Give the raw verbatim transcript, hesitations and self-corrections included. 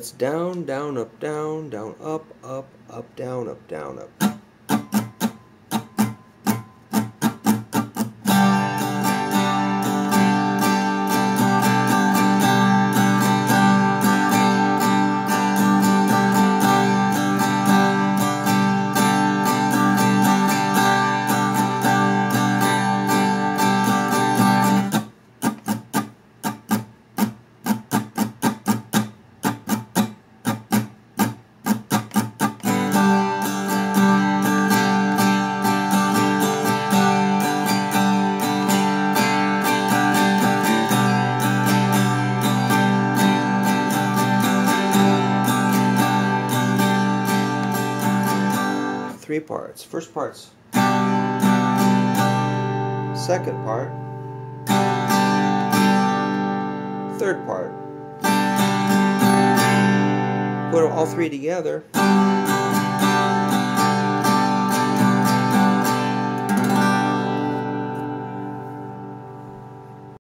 That's down, down, up, down, down, up, up, up, down, up, down, up. Three parts. First part's second part, third part. Put all three together.